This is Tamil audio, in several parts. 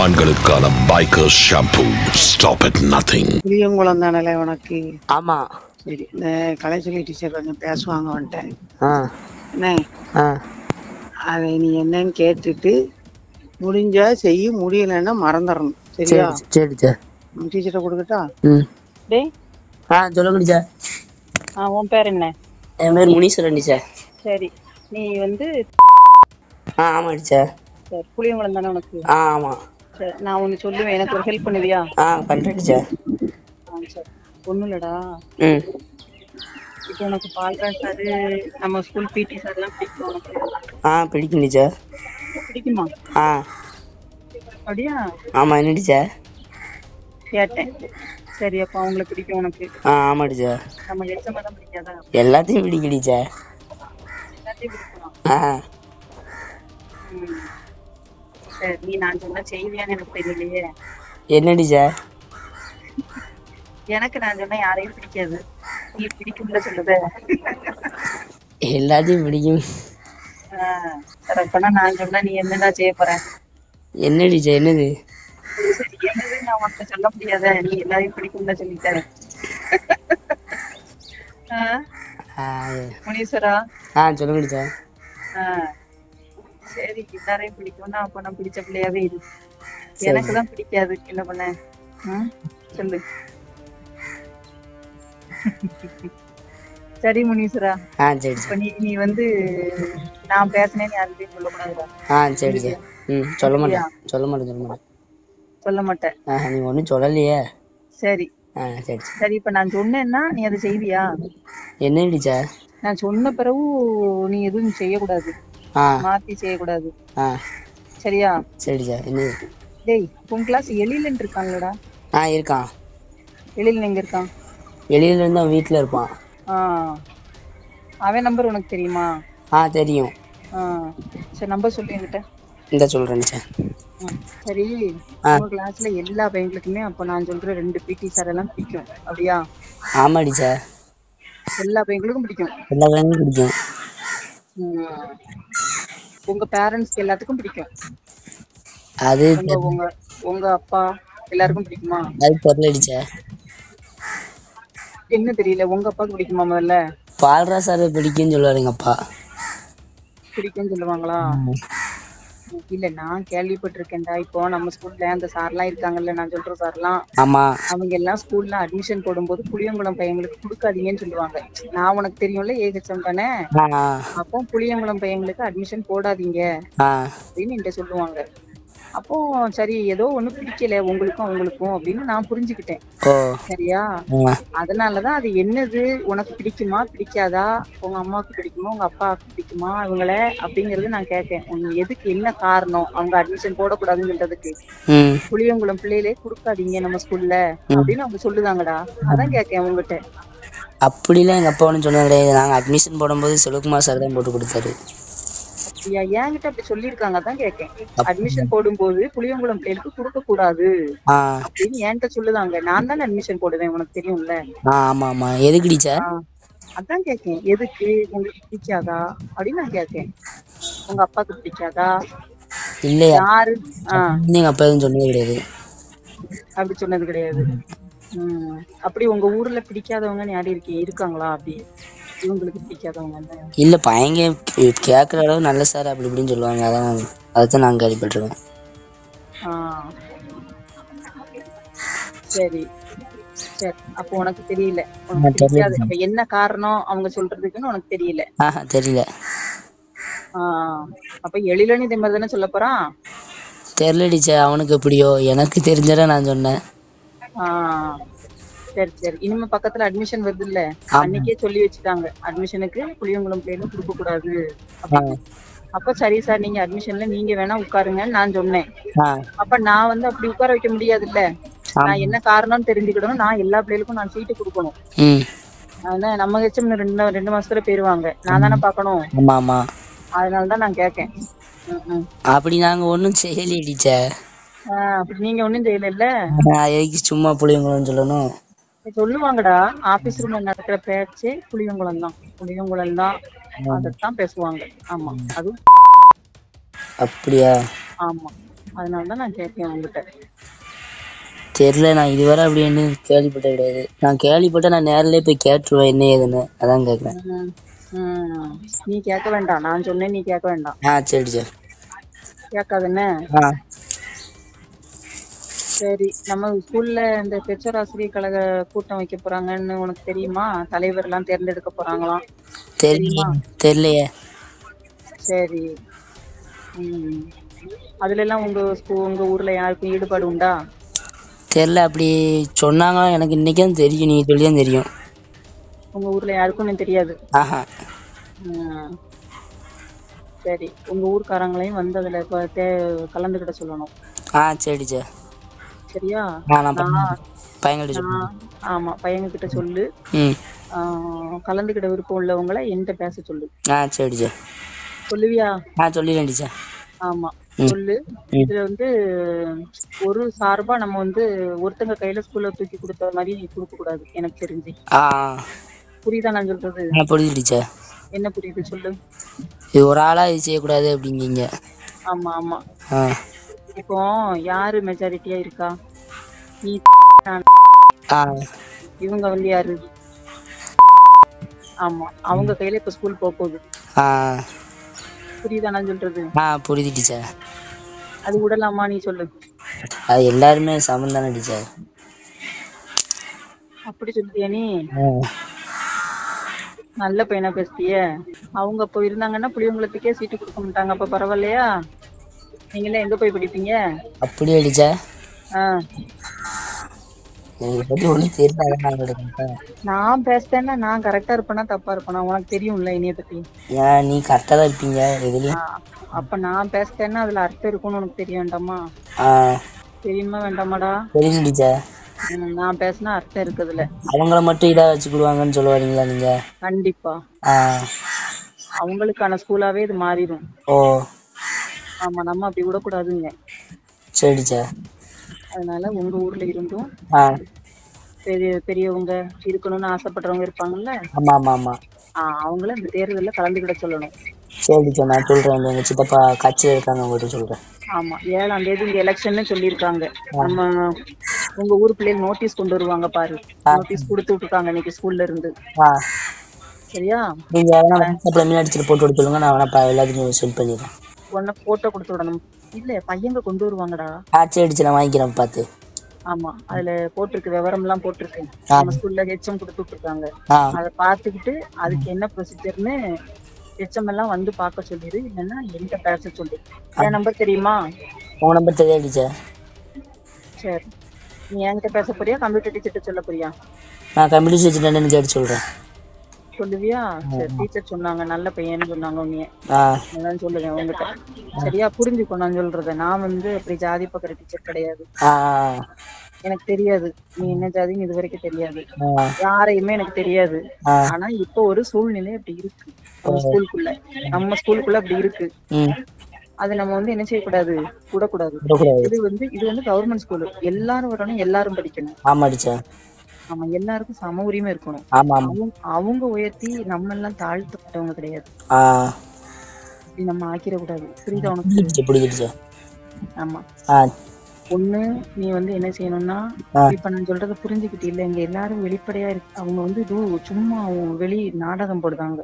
ஆண்களுக்கான biker shampoo. Stop at nothing. Puliyankulam தானே உனக்கு? ஆமா. சரி, இந்த கலைச்சொல்லி டீச்சர் கொஞ்சம் பேசுவாங்க வந்துட்டேன். என்ன அதை நீ என்னன்னு கேட்டுட்டு முடிஞ்சா செய்ய, முடியலன்னா மறந்துடணும். சரியா? சரி சார். டீச்சர்ட்ட கொடுக்கட்டா? டேய், சொல்லுங்க டீச்சர். உன் பேர் என்ன? என் பேர் முனீஸ்வரன் டீச்சர். சரி, நீ வந்து ஆமா டீச்சர். சரி, புளியங்குளம் தானே உனக்கு? ஆமா. சரி, நான் ஒன்று சொல்லுவேன், எனக்கு ஒரு ஹெல்ப் பண்ணுவியா? பண்றேன் டீச்சர். சரி, ஒன்றும் இல்லடா. இப்போ உனக்கு பால்ராஜ் சாரு, நம்ம ஸ்கூல் பிடி சார்லாம் பிடிக்கும் உனக்கு? பிடிக்கும் டீச்சர். பிடிக்குமா? அப்படியா? ஆமா. என்ன டீச்சர்? கேட்டேன். சரி, அப்போ அவங்கள பிடிக்கும் உனக்கு? ஆமா டீச்சர். நம்ம எச்சமா தான் பிடிக்காதா? எல்லாத்தையும் பிடிக்கும் டீச்சர். எல்லாத்தையும் பிடிக்குமா? சரி, நீ நான் சொன்னா செய்வியான்னு எனக்கு தெரியலையே. என்ன டீச்சர்? எனக்கு நான் சொன்னா யாரையும் பிடிக்காது, நீ பிடிக்கும்ல சொல்லுத. எல்லாத்தையும் பிடிக்கும். அப்பனா நான் சொன்னா நீ என்னடா செய்ய போற? என்ன டீச்சர்? என்னது? என்னது நான் உனக்கு சொல்ல முடியாத, நீ எல்லாரையும் பிடிக்கும்ல சொல்லிட்ட. முனீஸ்வரா. சொல்லுங்க டீச்சர். சரி, எல்லாரையும் பிடிக்கும்னா அப்ப நான் பிடிச்ச பிள்ளையாவே இரு. எனக்குதான் பிடிக்காது, என்ன பண்ண? சொல்லு. சரி முனீஸ்வரா. சரி. இப்ப நீ வந்து நான் பேசினேன்னு யாருக்கிட்டையும் சொல்லக்கூடாதுடா. சரி சார். சொல்ல மாட்டேன். சொல்ல மாட்டேன். நீ ஒன்னும் சொல்லலையே. சரி சரி. சரி, இப்ப நான் சொன்னேன்னா நீ அதை செய்வியா? என்ன டீச்சர்? நான் சொன்ன பிறகு நீ எதுவும் செய்யக்கூடாது, மாத்தி செய்யக்கூடாது. சரியா? சரி சார். என்ன? டேய், உன் கிளாஸ் எழிலன் இருக்கான்லடா? இருக்கான். எழிலன் எங்க இருக்கான்? வெளியில இருந்து அவன் வீட்டுல இருப்பான். அவன் நம்பர் உனக்கு தெரியுமா? தெரியும். சரி, நம்பர் சொல்லு என்கிட்ட. இந்த சொல்றேன் சார். சரி, உங்க கிளாஸ்ல எல்லா பையங்களுக்குமே அப்ப நான் சொல்ற 2 பிடி சார் எல்லாம் பிடிக்கும், அப்படியா? ஆமா டீச்சர். எல்லா பையங்களுக்கும் பிடிக்கும். எல்லா பையங்களுக்கும் பிடிக்கும். உங்க பேரண்ட்ஸ்க்கு எல்லாத்துக்கும் பிடிக்கும். அது உங்க அப்பா எல்லாருக்கும் பிடிக்குமா? அது தெரியல டீச்சர். என்ன தெரியல? உங்க அப்பாவுக்கு பிடிக்குமா? முதல்ல பால்ராஜ் சார் பிடிக்கும்னு சொல்லுவாரு எங்க அப்பா. பிடிக்கும்னு சொல்லுவாங்களா? இல்ல, நான் கேள்விப்பட்டிருக்கேன்டா. இப்போ நம்ம ஸ்கூல்ல அந்த சார்லாம் இருக்காங்கல்ல, நான் சொல்ற சார்லாம், அவங்க எல்லாம் ஸ்கூல்ல அட்மிஷன் போடும்போது புளியங்குளம் பையங்களுக்கு கொடுக்காதீங்கன்னு சொல்லுவாங்க. நான் உனக்கு தெரியும்ல, ஏகச்சம் தானே? அப்போ புளியங்குளம் பையங்களுக்கு அட்மிஷன் போடாதீங்க அப்படின்னு என்கிட்ட சொல்லுவாங்க. அப்போ சரி, ஏதோ ஒண்ணு பிடிக்கல உங்களுக்கும் அவங்களுக்கும் அப்படின்னு நான் புரிஞ்சுக்கிட்டேன். சரியா? அதனாலதான் அது என்னது, உனக்கு பிடிக்குமா பிடிக்காதா, உங்க அம்மாவுக்கு பிடிக்குமா உங்க அப்பாவுக்கு பிடிக்குமா இவங்கள அப்படிங்கறது நான் கேட்டேன். எதுக்கு, என்ன காரணம் அவங்க அட்மிஷன் போடக்கூடாதுன்னு சொல்றதுக்கு? புளியங்குளம் பிள்ளையிலே கொடுக்காதீங்க நம்ம ஸ்கூல்ல அப்படின்னு அவங்க சொல்லுதாங்கடா. அதான் கேட்கேன் உங்ககிட்ட. அப்படிலாம் எங்க அப்பா ஒன்னும் சொன்னது கிடையாது. நாங்க அட்மிஷன் போடும்போது சிவகுமார் சார் தான் போட்டு கொடுத்தாரு. அப்படியா? என்கிட்ட அப்படி சொல்லியிருக்காங்க, தான் கேட்கேன். அட்மிஷன் போடும்போது புளியங்குளம் பிள்ளைகளுக்கு கொடுக்க கூடாது அப்படின்னு என்கிட்ட சொல்லுதாங்க. நான் தானே அட்மிஷன் போடுவேன், உனக்கு தெரியும்ல. ஆமா ஆமா. எதுக்கு டீச்சர்? அதான் கேட்கேன், எதுக்கு, உங்களுக்கு பிடிக்காதா அப்படின்னு நான் கேட்கேன். உங்க அப்பாவுக்கு பிடிக்காதா? இல்லையா? யாரு? எங்க அப்பா எதுவும் சொன்னது கிடையாது. அப்படி சொன்னது கிடையாது. அப்படி உங்க ஊர்ல பிடிக்காதவங்க யாரும் இருக்காங்களா? அப்படி இவங்களுக்கு பிடிக்காதவங்க இல்ல, பையங்க கேக்குற அளவு நல்ல சார் அப்படி இப்படின்னு சொல்லுவாங்க. அதான் நாங்க கேள்விப்பட்டிருக்கோம். சரி சரி, அப்போ உனக்கு தெரியல, உனக்கு பிடிக்காது. அப்ப என்ன காரணம் அவங்க சொல்றதுக்குன்னு உனக்கு தெரியல? தெரியல. அப்ப எழிலன் இதே மாதிரி தானே சொல்ல போறான்? தெரியல டீச்சர், அவனுக்கு எப்படியோ, எனக்கு தெரிஞ்சத நான் சொன்னேன். சரி சரி, இனிமே பக்கத்துல அட்மிஷன் வருது இல்ல, அன்னைக்கே சொல்லி வச்சுட்டாங்க அட்மிஷனுக்கு புளியங்குளம் பிள்ளைன்னு கொடுக்க கூடாது. அப்ப சரி சார், நீங்க அட்மிஷன்ல நீங்க வேணா உட்காருங்கன்னு நான் சொன்னேன். அப்ப நான் வந்து அப்படி உட்கார வைக்க முடியாது இல்ல, நான் என்ன காரணம்னு தெரிஞ்சுக்கிடணும். நான் எல்லா பிள்ளைகளுக்கும் நான் சீட்டு கொடுக்கணும். அதான் நம்ம ஹெச்எம் 2 மாசத்துல போயிருவாங்க, நான் தானே பாக்கணும். அதனாலதான் நான் கேட்கேன். அப்படி நாங்க ஒன்னும் செய்யலையே டீச்சர். அப்படி நீங்க ஒண்ணும் செய்யல. சும்மா புளியங்குளம் சொல்லணும் சொல்லுவாங்கடா. ஆபீஸ் ரூம்ல நடக்கிற பேச்சு புளியங்குளம் தான், அதத்தான் பேசுவாங்க. ஆமா, அது அப்படியா? ஆமா. அதனாலதான் நான் கேட்கேன் உங்ககிட்ட. தெரியல, நான் இதுவரை அப்படி என்ன கேள்விப்பட்ட கிடையாது. நான் கேள்விப்பட்ட நான் நேரிலே போய் கேட்டுருவேன் என்ன ஏதுன்னு, அதான் கேட்குறேன். நீ கேட்க வேண்டாம், நான் சொன்னேன், நீ கேட்க வேண்டாம். சரி சார். கேட்காதுன்னு. சரி, நம்ம ஸ்கூல்ல இந்த பெற்றோர் ஆசிரியர் கழக கூட்டம் வைக்க போறாங்கன்னு உனக்கு தெரியுமா? தலைவர் எல்லாம் தேர்ந்தெடுக்க போறாங்களாம். தெரியுமா? தெரியலையே. சரி. அதுல எல்லாம் உங்க ஊர்ல யாருக்கும் ஈடுபாடு உண்டா? தெரியல, அப்படி சொன்னாங்க. எனக்கு இன்னைக்கும் தெரியும், நீ சொல்லிதான் தெரியும். உங்க ஊர்ல யாருக்கும் தெரியாது? சரி, உங்க ஊர்க்காரங்களையும் வந்து அதுல கலந்துக்கிட்ட சொல்லணும். சரி சார். சரியா? ஆமா, பையன்கிட்ட சொல்லு. கலந்துக்கிட்ட விருப்பம் உள்ளவங்களை என்கிட்ட பேச சொல்லு. சரி சார். சொல்லுவியா? சொல்லிடுறேன் சார். ஆமா, சொல்லு. இதுல வந்து ஒரு சார்பா நம்ம வந்து ஒருத்தங்க கையில ஸ்கூல்ல தூக்கி கொடுத்த மாதிரி கொடுக்க கூடாது, எனக்கு தெரிஞ்சு. புரியுதா நான் சொல்றது? புரியுது. என்ன புரியுது சொல்லு. இது ஒரு ஆளா இது செய்யக்கூடாது அப்படிங்கீங்க. ஆமா ஆமா. இப்போ யாரு மெஜாரிட்டியா இருக்கா? நீ, இவங்க வந்து யாரு? ஆமா, அவங்க கையில இப்ப ஸ்கூல் போகுது. புரியுதா நான் சொல்றது? புரியுது டீச்சர். அது விடலாமா நீ சொல்லு. அது எல்லாருமே சமம் தானே டீச்சர். அப்படி சொல்லியா நீ? நல்ல பையனா பேசிய. அவங்க அப்போ இருந்தாங்கன்னா புளியங்குளத்துக்கே சீட்டு கொடுக்க மாட்டாங்க. அப்ப பரவாயில்லையா? நீங்களே எங்க போய் படிப்பீங்க? அப்படியே டீச்சர். நான் பேசுறேன்னா நான் கரெக்டா இருப்பேனா தப்பா இருப்பேனா உனக்கு தெரியும்ல என்னைய பத்தி. நீ கரெக்டா தான் இருப்பீங்க. அப்ப நான் பேசுறேன்னா அதுல அர்த்தம் இருக்கும்னு உனக்கு தெரிய வேண்டாமா? தெரியுமா வேண்டாமாடா? தெரியும் டீச்சர். நான் பேசினா அர்த்தம் இருக்குதுல. அவங்கள மட்டும் இதா வச்சுக்கிடுவாங்கன்னு சொல்ல வரீங்களா நீங்க? கண்டிப்பா. அவங்களுக்கான ஸ்கூலாவே இது மாறிடும். ஆமா, நம்ம அப்படி விடக்கூடாதுங்க. சரி சார். அதனால உங்க ஊர்ல இருந்தும் பெரியவங்க இருக்கணும்னு ஆசைப்படுறவங்க இருப்பாங்கல்ல. அவங்கள இந்த தேர்தல்ல கலந்துக்கிட சொல்லணும். சரி சார், நான் சொல்றேன். எங்க சித்தப்பா கட்சியில இருக்காங்க, அவங்ககிட்ட சொல்றேன். ஆமா, 7ஆம் தேதி இந்த எலெக்ஷன் சொல்லியிருக்காங்க. நம்ம உங்க ஊர் பிள்ளைங்க நோட்டீஸ் கொண்டு வருவாங்க பாரு. நோட்டீஸ் கொடுத்து விட்டுருக்காங்க இன்னைக்கு ஸ்கூல்ல இருந்து. சரியா? நீங்க அடிச்சுட்டு போட்டு விட சொல்லுங்க, நான் வேணா எல்லாத்தையும் சென்ட் பண்ணிடுறேன். உடனே போட்டோ கொடுத்து விடணும். இல்ல, பையங்க கொண்டு வருவாங்கடா. சரி, நான் வாங்கிக்கிறேன் பார்த்து. ஆமா, அதுல போட்டிருக்கு, விவரம் எல்லாம் போட்டிருக்கு. நம்ம ஸ்கூல்ல ஹெச்எம் கொடுத்து விட்டுருக்காங்க. அதை பார்த்துக்கிட்டு அதுக்கு என்ன ப்ரொசீஜர்னு ஹெச்எம் எல்லாம் வந்து பார்க்க சொல்லிடு. இல்லைன்னா என்கிட்ட பேச சொல்லு. என் நம்பர் தெரியுமா? உங்க நம்பர் தெரியாது டீச்சர். சரி, நீ என்கிட்ட பேச போறியா கம்ப்யூட்டர் டீச்சர்கிட்ட சொல்ல போறியா? நான் கம்ப்யூட்டர் டீச்சர் கேட்டு சொல்றேன். சொல்லுவியா? சரி, டீச்சர் சொன்னாங்க நல்ல பையன்னு சொன்னாங்க. உன்னைய அதான் சொல்லுவேன் உங்ககிட்ட. சரியா? புரிஞ்சுக்கோ நான் சொல்றத. நான் வந்து அப்படி ஜாதி பக்கிற டீச்சர் கிடையாது. எனக்கு தெரியாது நீ என்ன ஜாதின்னு இது வரைக்கும் தெரியாது. யாரையுமே எனக்கு தெரியாது. ஆனா இப்போ ஒரு சூழ்நிலை அப்படி இருக்கு ஸ்கூலுக்குள்ள. நம்ம ஸ்கூலுக்குள்ள அப்படி இருக்கு. அது நம்ம வந்து என்ன செய்யக்கூடாது, விடக்கூடாது. இது வந்து கவர்மெண்ட் ஸ்கூலு. எல்லாரும் வரணும், எல்லாரும் படிக்கணும். ஆமா, எல்லாருக்கும் சம உரிமை இருக்கணும். அவங்க உயர்த்தி நம்ம எல்லாம் தாழ்த்தப்பட்டவங்க கிடையாது. நம்ம ஆக்கிட கூடாது. புரியுதா உனக்கு? ஆமா, ஒண்ணு நீ வந்து என்ன செய்யணும்னா, இப்ப நான் சொல்றத புரிஞ்சுக்கிட்டு இல்ல, இங்க எல்லாரும் வெளிப்படையா இருக்கு. அவங்க வந்து சும்மா வெளி நாடகம் போடுதாங்க.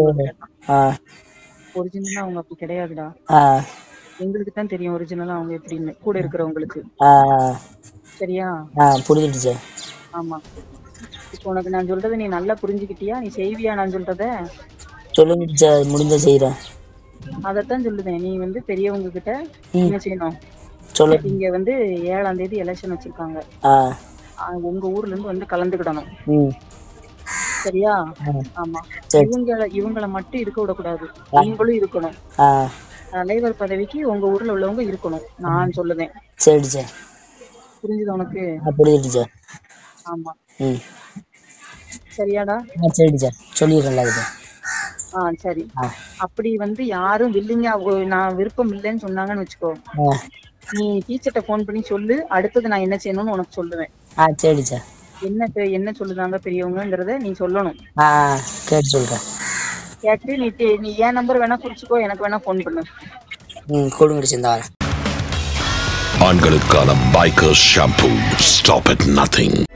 ஒரிஜினலா அவங்க அப்படி கிடையாதுடா. எங்களுக்கு தான் தெரியும் ஒரிஜினலா அவங்க எப்படின்னு, கூட இருக்கிறவங்களுக்கு. சரியா? புரிஞ்சுச்சு. ஆமா, இப்போ உனக்கு நான் சொல்றத நீ நல்லா புரிஞ்சுக்கிட்டியா? நீ செய்வியா நான் சொல்றத? சொல்லுங்க, முடிஞ்ச செய்யறேன். அதத்தான் சொல்லுதேன். நீ வந்து பெரியவங்க கிட்ட என்ன செய்யணும்? இங்க வந்து 7ஆம் தேதி எலெக்ஷன் வச்சிருக்காங்க. உங்க ஊர்ல இருந்து வந்து கலந்துக்கிடணும். சரியா? ஆமா, இவங்கள மட்டும் இருக்க விடக்கூடாது. நீங்களும் இருக்கணும். தலைவர் பதவிக்கு உங்க ஊர்ல உள்ளவங்க இருக்கணும் நான் சொல்லுதேன். சரி சார். புரிஞ்சுதா உனக்கு? புரியுது. ஆமா, சரியாடா? சரி சார், சொல்லிடுறேன். சரி. அப்படி வந்து யாரும் வில்லிங்க, நான் விருப்பம் இல்லைன்னு சொன்னாங்கன்னு வச்சுக்கோ, நீ டீச்சர்ட்ட போன் பண்ணி சொல்லு. அடுத்தது நான் என்ன செய்யணும்னு உனக்கு சொல்லுவேன். சரி சார். என்ன சொல்லுதாங்க பெரியவங்கிறத நீ சொல்லணும். கேட்டு சொல்றேன். கேட்டு நீ என் நம்பர் வேணா குறிச்சுக்கோ, எனக்கு வேணா போன் பண்ணு. கொடுங்க. ஆண்களுக்கான biker shampoo. Stop at nothing.